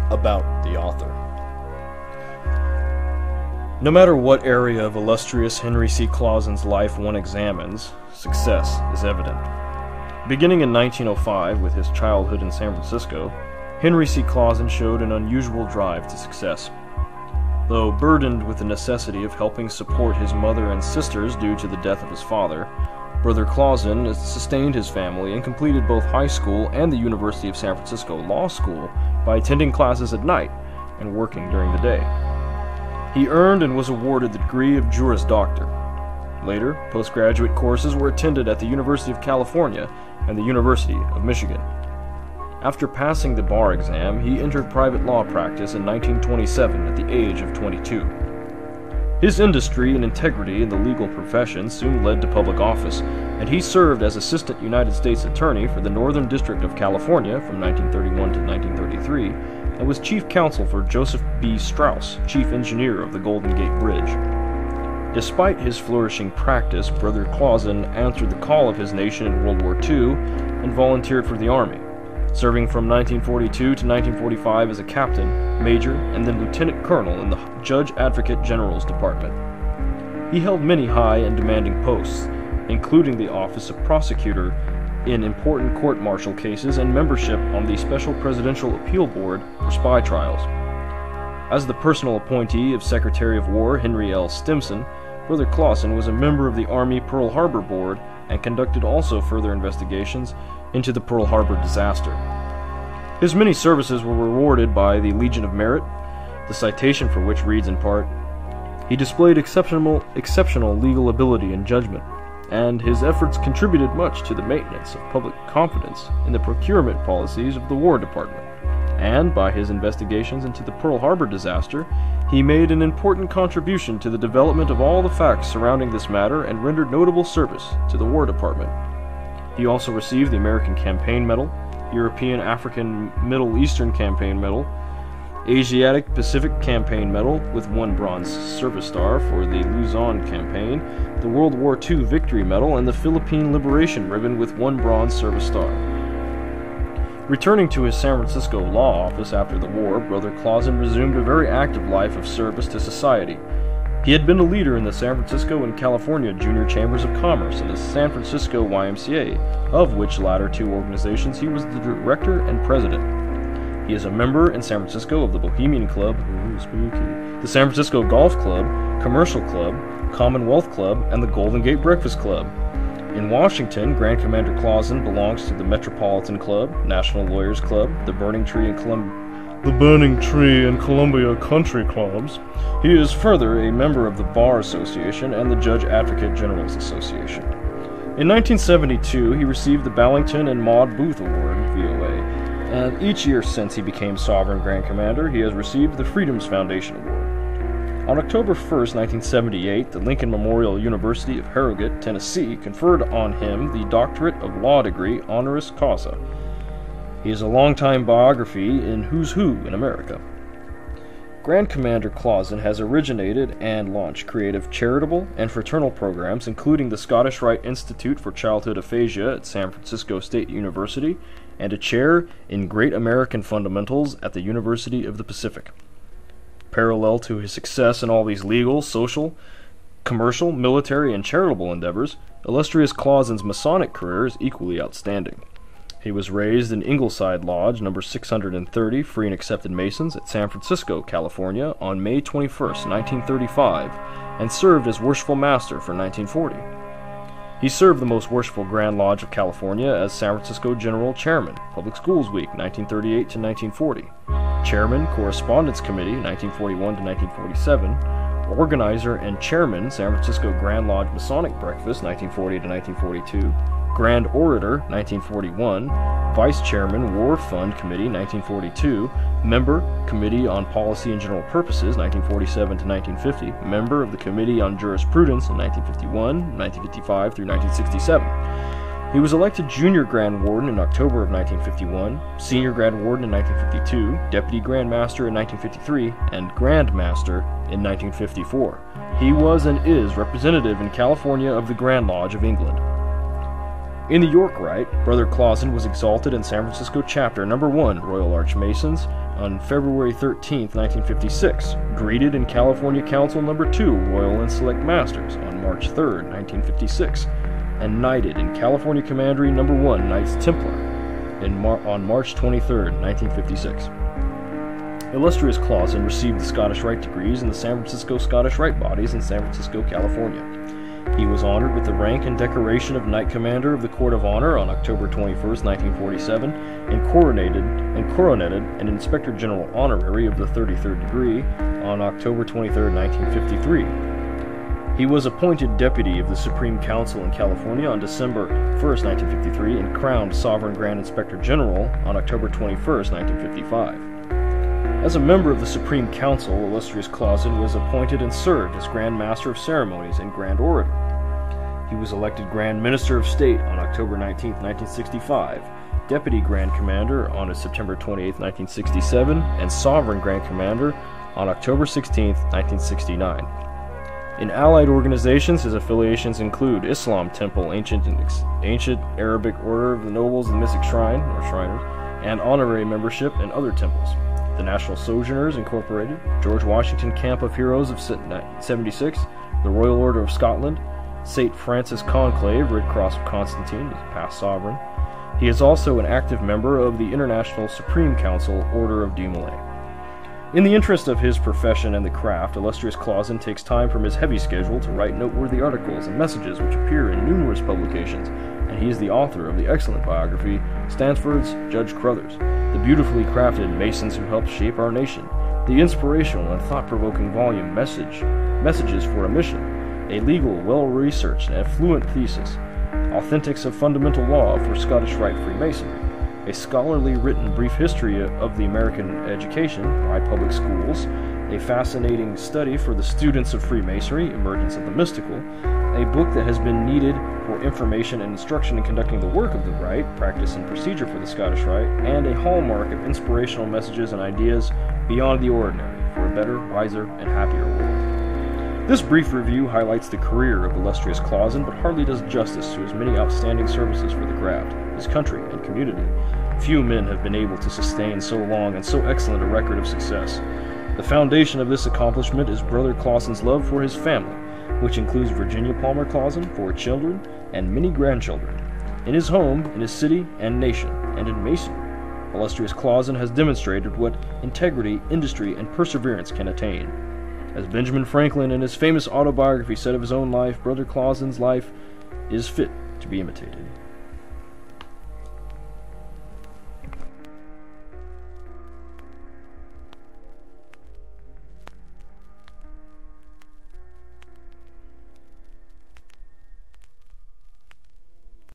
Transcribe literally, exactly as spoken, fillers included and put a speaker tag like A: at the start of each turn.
A: about the author. No matter what area of illustrious Henry C. Clausen's life one examines, success is evident. Beginning in nineteen oh five with his childhood in San Francisco, Henry C. Clausen showed an unusual drive to success. Though burdened with the necessity of helping support his mother and sisters due to the death of his father, Brother Clausen sustained his family and completed both high school and the University of San Francisco Law School by attending classes at night and working during the day. He earned and was awarded the degree of Juris Doctor. Later, postgraduate courses were attended at the University of California and the University of Michigan. After passing the bar exam, he entered private law practice in nineteen twenty-seven at the age of twenty-two. His industry and integrity in the legal profession soon led to public office, and he served as Assistant United States Attorney for the Northern District of California from nineteen thirty-one to nineteen thirty-three, and was Chief Counsel for Joseph B. Strauss, Chief Engineer of the Golden Gate Bridge. Despite his flourishing practice, Brother Clausen answered the call of his nation in World War Two and volunteered for the Army, serving from nineteen forty-two to nineteen forty-five as a captain, major, and then lieutenant colonel in the Judge Advocate General's Department. He held many high and demanding posts, including the office of prosecutor in important court-martial cases and membership on the Special Presidential Appeal Board for spy trials. As the personal appointee of Secretary of War Henry L. Stimson, Brother Clausen was a member of the Army Pearl Harbor Board and conducted also further investigations into the Pearl Harbor disaster. His many services were rewarded by the Legion of Merit, the citation for which reads in part, "He displayed exceptional, exceptional legal ability and judgment, and his efforts contributed much to the maintenance of public confidence in the procurement policies of the War Department. And by his investigations into the Pearl Harbor disaster, he made an important contribution to the development of all the facts surrounding this matter and rendered notable service to the War Department." He also received the American Campaign Medal, European African Middle Eastern Campaign Medal, Asiatic Pacific Campaign Medal with one Bronze Service Star for the Luzon Campaign, the World War Two Victory Medal, and the Philippine Liberation Ribbon with one Bronze Service Star. Returning to his San Francisco law office after the war, Brother Clausen resumed a very active life of service to society. He had been a leader in the San Francisco and California Junior Chambers of Commerce and the San Francisco Y M C A, of which latter two organizations he was the director and president. He is a member in San Francisco of the Bohemian Club, ooh, spooky, the San Francisco Golf Club, Commercial Club, Commonwealth Club, and the Golden Gate Breakfast Club. In Washington, Grand Commander Clausen belongs to the Metropolitan Club, National Lawyers Club, the Burning Tree and Colum- the Burning Tree and Columbia Country Clubs. He is further a member of the Bar Association and the Judge Advocate General's Association. In nineteen seventy-two, he received the Ballington and Maud Booth Award, V O A, and each year since he became Sovereign Grand Commander, he has received the Freedoms Foundation Award. On October first, nineteen seventy-eight, the Lincoln Memorial University of Harrogate, Tennessee, conferred on him the Doctorate of Law degree honoris causa. He is a longtime biography in Who's Who in America. Grand Commander Clausen has originated and launched creative charitable and fraternal programs, including the Scottish Rite Institute for Childhood Aphasia at San Francisco State University and a chair in Great American Fundamentals at the University of the Pacific. Parallel to his success in all these legal, social, commercial, military, and charitable endeavors, illustrious Clausen's Masonic career is equally outstanding. He was raised in Ingleside Lodge, number six hundred thirty, Free and Accepted Masons at San Francisco, California, on May twenty-first, nineteen thirty-five, and served as Worshipful Master for nineteen forty. He served the Most Worshipful Grand Lodge of California as San Francisco General Chairman, Public Schools Week, nineteen thirty-eight to nineteen forty, Chairman, Correspondence Committee, nineteen forty-one to nineteen forty-seven, Organizer and Chairman, San Francisco Grand Lodge Masonic Breakfast, nineteen forty to nineteen forty-two, Grand Orator, nineteen forty-one, Vice Chairman, War Fund Committee, nineteen forty-two, Member, Committee on Policy and General Purposes, nineteen forty-seven to nineteen fifty, Member of the Committee on Jurisprudence in nineteen fifty-one, nineteen fifty-five through nineteen sixty-seven. He was elected Junior Grand Warden in October of nineteen fifty-one, Senior Grand Warden in nineteen fifty-two, Deputy Grand Master in nineteen fifty-three, and Grand Master in nineteen fifty-four. He was and is representative in California of the Grand Lodge of England. In the York Rite, Brother Clausen was exalted in San Francisco Chapter Number one Royal Arch Masons on February thirteenth, nineteen fifty-six, greeted in California Council Number two Royal and Select Masters on March third, nineteen fifty-six, and knighted in California Commandery Number one Knights Templar in Mar- on March twenty-third, nineteen fifty-six. Illustrious Clausen received the Scottish Rite degrees in the San Francisco Scottish Rite Bodies in San Francisco, California. He was honored with the rank and decoration of Knight Commander of the Court of Honor on October twenty-first, nineteen forty-seven, and coronated and coroneted an Inspector General Honorary of the thirty-third degree on October twenty-third, nineteen fifty-three. He was appointed Deputy of the Supreme Council in California on December first, nineteen fifty-three, and crowned Sovereign Grand Inspector General on October twenty-first, nineteen fifty-five. As a member of the Supreme Council, Illustrious Clausen was appointed and served as Grand Master of Ceremonies and Grand Orator. He was elected Grand Minister of State on October nineteenth, nineteen sixty-five, Deputy Grand Commander on September twenty-eighth, nineteen sixty-seven, and Sovereign Grand Commander on October sixteenth, nineteen sixty-nine. In allied organizations, his affiliations include Islam Temple, Ancient, Ancient Arabic Order of the Nobles of the Mystic Shrine, or Shriners, and honorary membership in other temples. The National Sojourners Incorporated, George Washington Camp of Heroes of seventy-six, the Royal Order of Scotland, Saint Francis Conclave, Red Cross of Constantine, is past sovereign. He is also an active member of the International Supreme Council Order of Demolay. In the interest of his profession and the craft, Illustrious Clausen takes time from his heavy schedule to write noteworthy articles and messages which appear in numerous publications, and he is the author of the excellent biography, Stanford's Judge Crothers, the beautifully crafted Masons Who Helped Shape Our Nation, the inspirational and thought-provoking volume Message, Messages for a Mission, a legal, well-researched, and fluent thesis, Authentics of Fundamental Law for Scottish Rite Freemasonry, a scholarly written brief history of the American education by public schools, a fascinating study for the students of Freemasonry, Emergence of the Mystical, a book that has been needed for information and instruction in conducting the work of the Rite, Practice and Procedure for the Scottish Rite, and a hallmark of inspirational messages and ideas beyond the ordinary for a better, wiser, and happier world. This brief review highlights the career of Illustrious Clausen, but hardly does justice to his many outstanding services for the craft, his country, and community. Few men have been able to sustain so long and so excellent a record of success. The foundation of this accomplishment is Brother Clausen's love for his family, which includes Virginia Palmer Clausen, four children, and many grandchildren. In his home, in his city and nation, and in Masonry, Illustrious Clausen has demonstrated what integrity, industry, and perseverance can attain. As Benjamin Franklin in his famous autobiography said of his own life, Brother Clausen's life is fit to be imitated.